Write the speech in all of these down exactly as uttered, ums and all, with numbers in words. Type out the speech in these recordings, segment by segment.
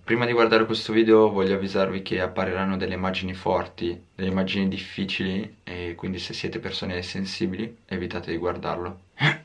Prima di guardare questo video voglio avvisarvi che appariranno delle immagini forti, delle immagini difficili e quindi se siete persone sensibili evitate di guardarlo.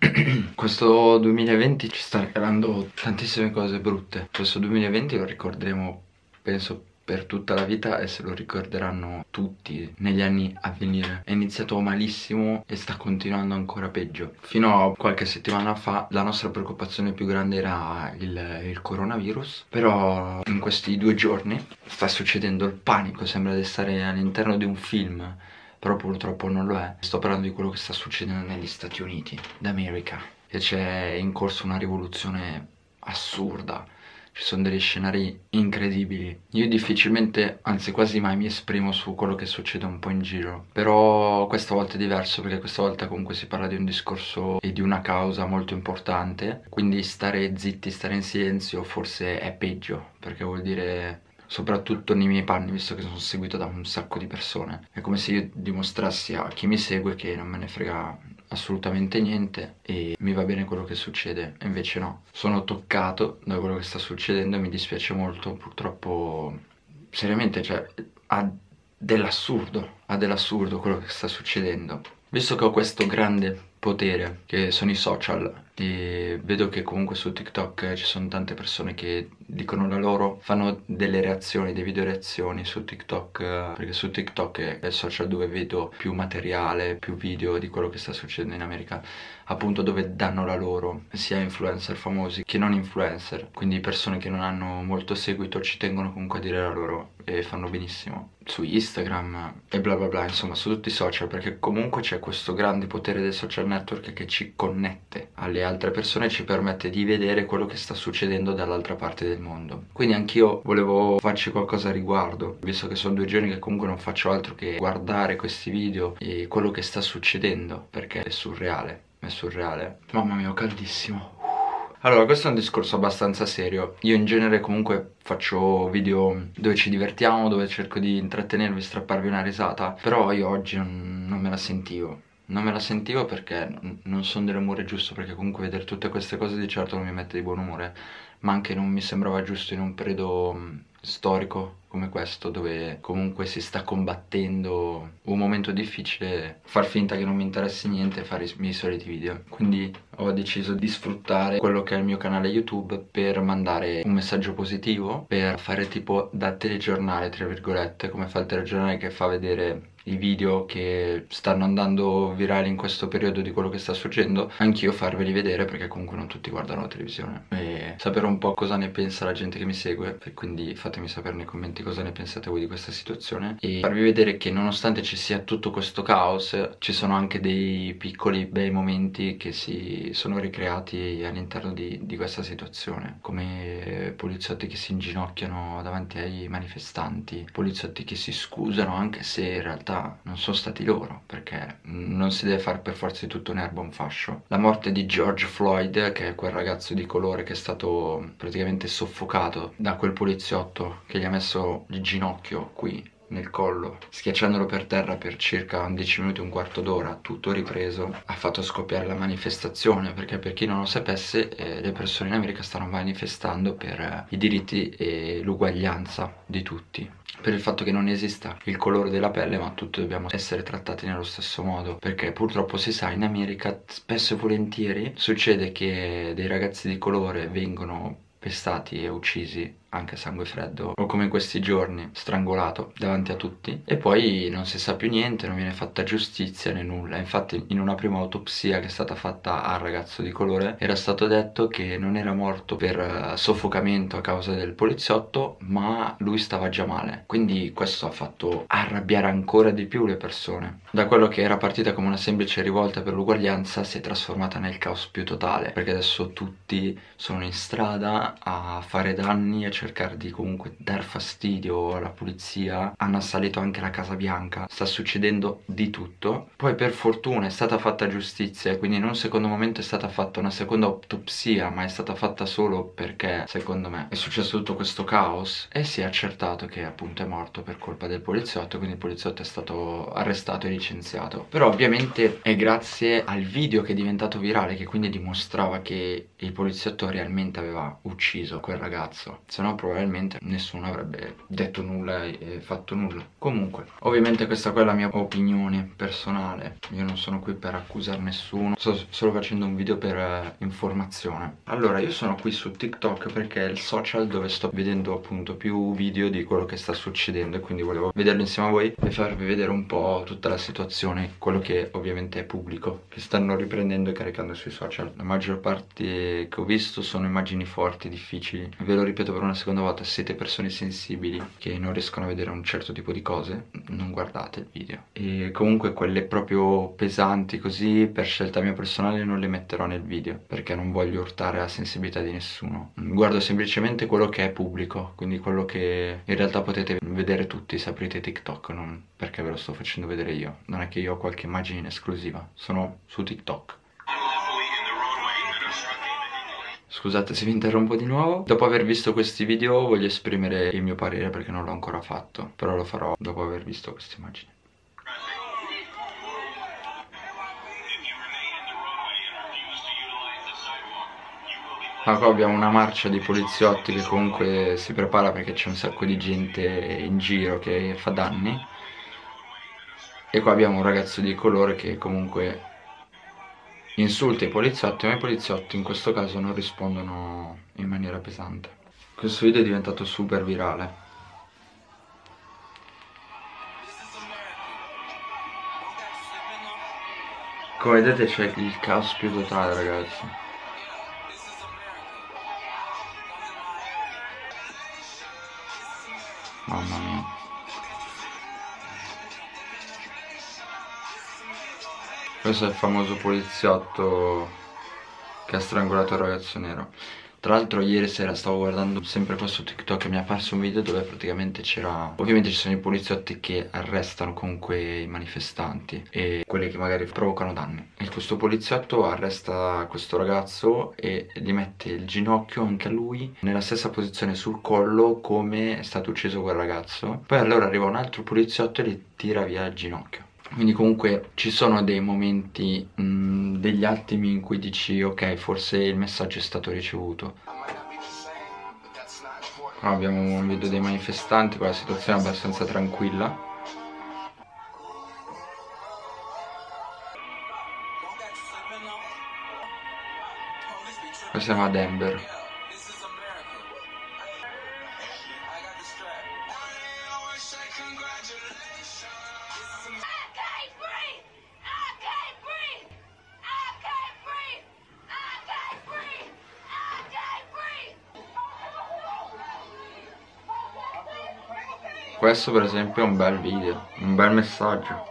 Questo duemilaventi ci sta regalando tantissime cose brutte. Questo duemilaventi lo ricorderemo, penso, per tutta la vita e se lo ricorderanno tutti negli anni a venire. È iniziato malissimo e sta continuando ancora peggio. Fino a qualche settimana fa la nostra preoccupazione più grande era il, il coronavirus, però in questi due giorni sta succedendo il panico, sembra di stare all'interno di un film, però purtroppo non lo è. Sto parlando di quello che sta succedendo negli Stati Uniti d'America, e c'è in corso una rivoluzione assurda. Ci sono degli scenari incredibili. Io difficilmente, anzi quasi mai, mi esprimo su quello che succede un po' in giro. Però questa volta è diverso, perché questa volta comunque si parla di un discorso e di una causa molto importante. Quindi stare zitti, stare in silenzio forse è peggio, perché vuol dire, soprattutto nei miei panni, visto che sono seguito da un sacco di persone, è come se io dimostrassi a chi mi segue che non me ne frega assolutamente niente e mi va bene quello che succede. E invece no, sono toccato da quello che sta succedendo e mi dispiace molto. Purtroppo, seriamente, cioè, ha dell'assurdo, ha dell'assurdo quello che sta succedendo. Visto che ho questo grande potere che sono i social e vedo che comunque su TikTok ci sono tante persone che dicono la loro, fanno delle reazioni, dei video reazioni su TikTok, perché su TikTok è il social dove vedo più materiale, più video di quello che sta succedendo in America, appunto, dove danno la loro, sia influencer famosi che non influencer, quindi persone che non hanno molto seguito ci tengono comunque a dire la loro e fanno benissimo. Su Instagram e bla bla bla, insomma su tutti i social, perché comunque c'è questo grande potere del social network che ci connette alle altre persone e ci permette di vedere quello che sta succedendo dall'altra parte del mondo. Quindi anch'io volevo farci qualcosa a riguardo, visto che sono due giorni che comunque non faccio altro che guardare questi video e quello che sta succedendo, perché è surreale, è surreale. Mamma mia, ho caldissimo. Allora, questo è un discorso abbastanza serio. Io in genere comunque faccio video dove ci divertiamo, dove cerco di intrattenervi, strapparvi una risata, però io oggi non, non me la sentivo. Non me la sentivo perché non sono dell'umore giusto, perché comunque vedere tutte queste cose di certo non mi mette di buon umore, ma anche non mi sembrava giusto in un periodo storico come questo, dove comunque si sta combattendo un momento difficile, far finta che non mi interessi niente e fare i miei soliti video. Quindi ho deciso di sfruttare quello che è il mio canale YouTube per mandare un messaggio positivo, per fare tipo da telegiornale, tra virgolette, come fa il telegiornale che fa vedere i video che stanno andando virali in questo periodo di quello che sta succedendo, anch'io farveli vedere, perché comunque non tutti guardano la televisione, e sapere un po' cosa ne pensa la gente che mi segue. E quindi fatemi sapere nei commenti cosa ne pensate voi di questa situazione e farvi vedere che nonostante ci sia tutto questo caos ci sono anche dei piccoli bei momenti che si sono ricreati all'interno di, di questa situazione, come poliziotti che si inginocchiano davanti ai manifestanti, poliziotti che si scusano anche se in realtà non sono stati loro, perché non si deve fare per forza di tutto un'erba un fascio. La morte di George Floyd, che è quel ragazzo di colore che è stato praticamente soffocato da quel poliziotto che gli ha messo il ginocchio qui nel collo, schiacciandolo per terra per circa dieci minuti, un quarto d'ora, tutto ripreso, ha fatto scoppiare la manifestazione, perché per chi non lo sapesse eh, le persone in America stanno manifestando per eh, i diritti e l'uguaglianza di tutti, per il fatto che non esista il colore della pelle, ma tutti dobbiamo essere trattati nello stesso modo, perché purtroppo si sa, in America spesso e volentieri succede che dei ragazzi di colore vengono pestati e uccisi anche a sangue freddo, o come in questi giorni, strangolato davanti a tutti, e poi non si sa più niente, non viene fatta giustizia né nulla. Infatti in una prima autopsia che è stata fatta al ragazzo di colore era stato detto che non era morto per soffocamento a causa del poliziotto, ma lui stava già male. Quindi questo ha fatto arrabbiare ancora di più le persone. Da quello che era partita come una semplice rivolta per l'uguaglianza si è trasformata nel caos più totale, perché adesso tutti sono in strada a fare danni, a cercare di comunque dar fastidio alla polizia. Hanno assalito anche la Casa Bianca, sta succedendo di tutto. Poi per fortuna è stata fatta giustizia, quindi in un secondo momento è stata fatta una seconda autopsia, ma è stata fatta solo perché secondo me è successo tutto questo caos e si è accertato che appunto è morto per colpa del poliziotto, quindi il poliziotto è stato arrestato e licenziato. Però ovviamente è grazie al video che è diventato virale, che quindi dimostrava che il poliziotto realmente aveva ucciso quel ragazzo, se no no probabilmente nessuno avrebbe detto nulla e fatto nulla. Comunque, ovviamente questa qua è la mia opinione personale, io non sono qui per accusare nessuno, sto solo facendo un video per eh, informazione. Allora, io sono qui su TikTok perché è il social dove sto vedendo appunto più video di quello che sta succedendo, e quindi volevo vederlo insieme a voi e farvi vedere un po' tutta la situazione, quello che ovviamente è pubblico, che stanno riprendendo e caricando sui social. La maggior parte che ho visto sono immagini forti, difficili. Ve lo ripeto per una seconda volta: siete persone sensibili che non riescono a vedere un certo tipo di cose, non guardate il video. E comunque quelle proprio pesanti così, per scelta mia personale, non le metterò nel video perché non voglio urtare la sensibilità di nessuno. Guardo semplicemente quello che è pubblico, quindi quello che in realtà potete vedere tutti se aprite TikTok, non perché ve lo sto facendo vedere io. Non è che io ho qualche immagine in esclusiva, sono su TikTok. Scusate se vi interrompo di nuovo. Dopo aver visto questi video voglio esprimere il mio parere perché non l'ho ancora fatto, però lo farò dopo aver visto queste immagini. Ma qua abbiamo una marcia di poliziotti che comunque si prepara perché c'è un sacco di gente in giro che fa danni. E qua abbiamo un ragazzo di colore che comunque insulta i poliziotti, ma i poliziotti in questo caso non rispondono in maniera pesante. Questo video è diventato super virale. Come vedete c'è il caos più totale, ragazzi. Mamma mia. Questo è il famoso poliziotto che ha strangolato il ragazzo nero. Tra l'altro ieri sera stavo guardando sempre qua su TikTok e mi è apparso un video dove praticamente c'era... Ovviamente ci sono i poliziotti che arrestano comunque i manifestanti e quelli che magari provocano danni. E questo poliziotto arresta questo ragazzo e gli mette il ginocchio anche a lui nella stessa posizione sul collo come è stato ucciso quel ragazzo. Poi allora arriva un altro poliziotto e gli tira via il ginocchio. Quindi comunque ci sono dei momenti, mh, degli attimi in cui dici ok, forse il messaggio è stato ricevuto. Qua abbiamo un video dei manifestanti, qua la situazione è abbastanza tranquilla. Qua siamo a Denver. Questo per esempio è un bel video, un bel messaggio.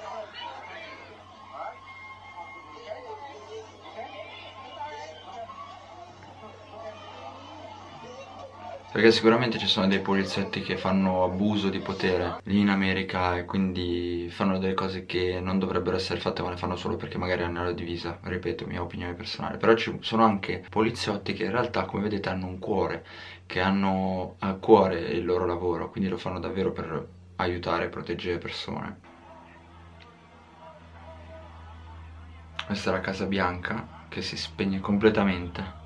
Perché sicuramente ci sono dei poliziotti che fanno abuso di potere lì in America e quindi fanno delle cose che non dovrebbero essere fatte, ma le fanno solo perché magari hanno la divisa. Ripeto, mia opinione personale. Però ci sono anche poliziotti che in realtà, come vedete, hanno un cuore, che hanno a cuore il loro lavoro, quindi lo fanno davvero per aiutare e proteggere persone. Questa è la Casa Bianca che si spegne completamente.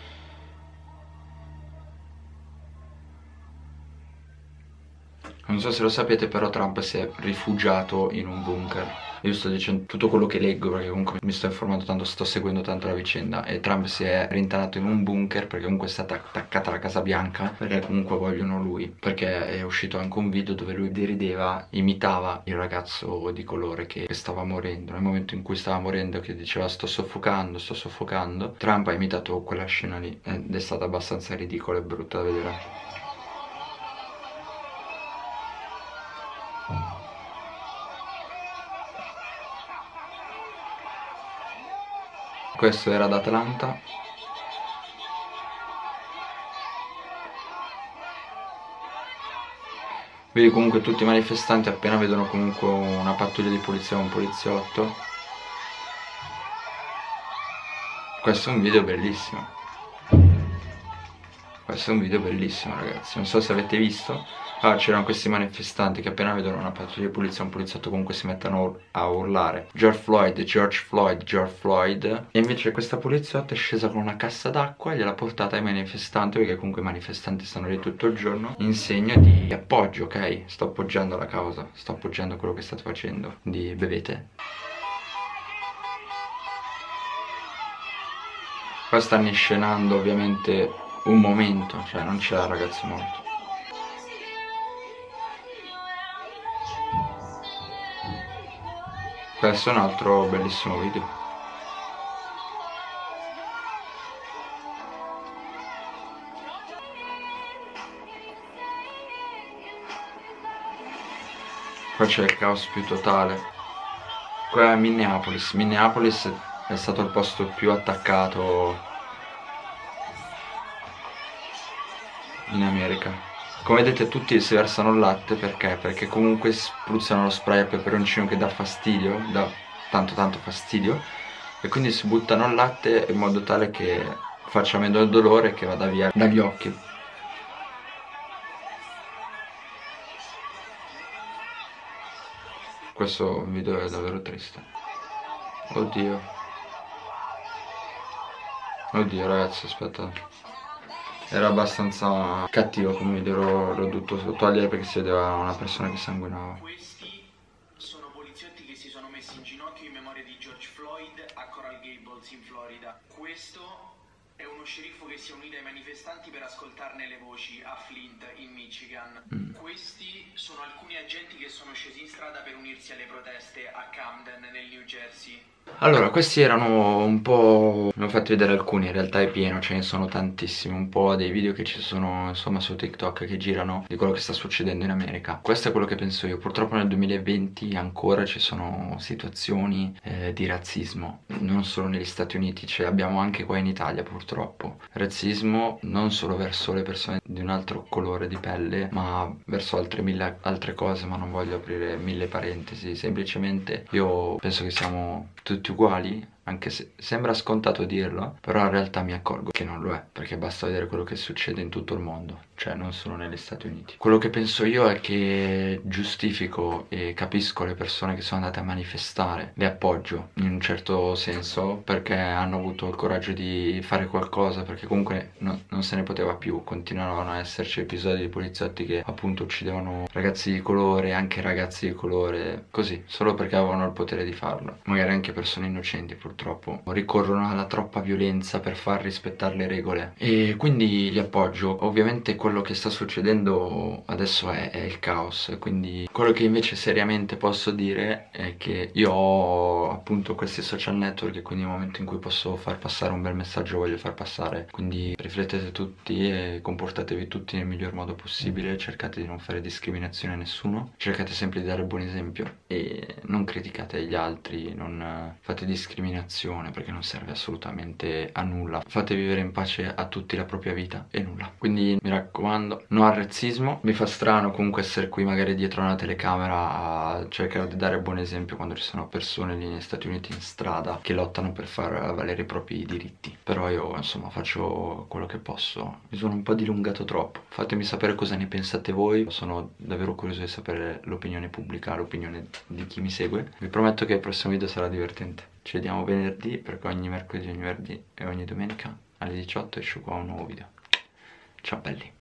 Non so se lo sapete, però Trump si è rifugiato in un bunker. Io sto dicendo tutto quello che leggo perché comunque mi sto informando tanto, sto seguendo tanto la vicenda. E Trump si è rintanato in un bunker perché comunque è stata attaccata alla Casa Bianca, perché comunque vogliono lui. Perché è uscito anche un video dove lui derideva, imitava il ragazzo di colore che stava morendo. Nel momento in cui stava morendo, che diceva sto soffocando, sto soffocando, Trump ha imitato quella scena lì ed è stata abbastanza ridicola e brutta da vedere. Questo era ad Atlanta. Vedi comunque tutti i manifestanti appena vedono comunque una pattuglia di polizia o un poliziotto. Questo è un video bellissimo. Questo è un video bellissimo, ragazzi, non so se avete visto. Ah, c'erano questi manifestanti che appena vedono una pattuglia di polizia, un poliziotto, comunque si mettono a urlare George Floyd, George Floyd, George Floyd. E invece questa poliziotta è scesa con una cassa d'acqua e gliel'ha portata ai manifestanti, perché comunque i manifestanti stanno lì tutto il giorno, in segno di appoggio, ok? Sto appoggiando la causa, sto appoggiando quello che state facendo. Quindi bevete. Qua stanno inscenando ovviamente un momento, cioè non c'è il ragazzo morto. Questo è un altro bellissimo video. Qua c'è il caos più totale. Qua è Minneapolis. Minneapolis è stato il posto più attaccato in America. Come vedete tutti si versano il latte, perché? Perché comunque spruzzano lo spray a peperoncino che dà fastidio, dà tanto tanto fastidio, e quindi si buttano il latte in modo tale che faccia meno il dolore e che vada via dagli occhi. Questo video è davvero triste. Oddio. Oddio ragazzi, aspetta. Era abbastanza cattivo come video, l'ho dovuto togliere perché si vedeva una persona che sanguinava. Questi sono poliziotti che si sono messi in ginocchio in memoria di George Floyd a Coral Gables in Florida. Questo è uno sceriffo che si è unito ai manifestanti per ascoltarne le voci a Flint in Michigan. Mm. Questi sono alcuni agenti che sono scesi in strada per unirsi alle proteste a Camden nel New Jersey. Allora, questi erano un po'... ne ho fatti vedere alcuni, in realtà è pieno, ce ne sono tantissimi, un po' dei video che ci sono insomma su TikTok che girano di quello che sta succedendo in America. Questo è quello che penso io. Purtroppo nel duemilaventi ancora ci sono situazioni eh, di razzismo, non solo negli Stati Uniti, cioè abbiamo anche qua in Italia purtroppo. Razzismo non solo verso le persone di un altro colore di pelle, ma verso altre mille altre cose, ma non voglio aprire mille parentesi. Semplicemente io penso che siamo tutti uguali, anche se sembra scontato dirlo, però in realtà mi accorgo che non lo è, perché basta vedere quello che succede in tutto il mondo, cioè non solo negli Stati Uniti. Quello che penso io è che giustifico e capisco le persone che sono andate a manifestare, le appoggio in un certo senso, perché hanno avuto il coraggio di fare qualcosa, perché comunque no, non se ne poteva più, continuavano a esserci episodi di poliziotti che appunto uccidevano ragazzi di colore, anche ragazzi di colore, così, solo perché avevano il potere di farlo, magari anche persone innocenti purtroppo ricorrono alla troppa violenza per far rispettare le regole, e quindi li appoggio. Ovviamente quello che sta succedendo adesso è, è il caos, quindi quello che invece seriamente posso dire è che io ho appunto questi social network e quindi nel momento in cui posso far passare un bel messaggio voglio far passare, quindi riflettete tutti e comportatevi tutti nel miglior modo possibile, cercate di non fare discriminazione a nessuno, cercate sempre di dare il buon esempio e non criticate gli altri, non fate discriminazione perché non serve assolutamente a nulla. Fate vivere in pace a tutti la propria vita e nulla. Quindi mi raccomando, no al razzismo. Mi fa strano comunque essere qui magari dietro una telecamera a cercare di dare buon esempio quando ci sono persone lì negli Stati Uniti in strada che lottano per far valere i propri diritti. Però io insomma faccio quello che posso. Mi sono un po' dilungato troppo. Fatemi sapere cosa ne pensate voi. Sono davvero curioso di sapere l'opinione pubblica, l'opinione di chi mi segue. Vi prometto che il prossimo video sarà divertente. Ci vediamo venerdì, perché ogni mercoledì, ogni venerdì e ogni domenica alle diciotto esce qua un nuovo video. Ciao belli!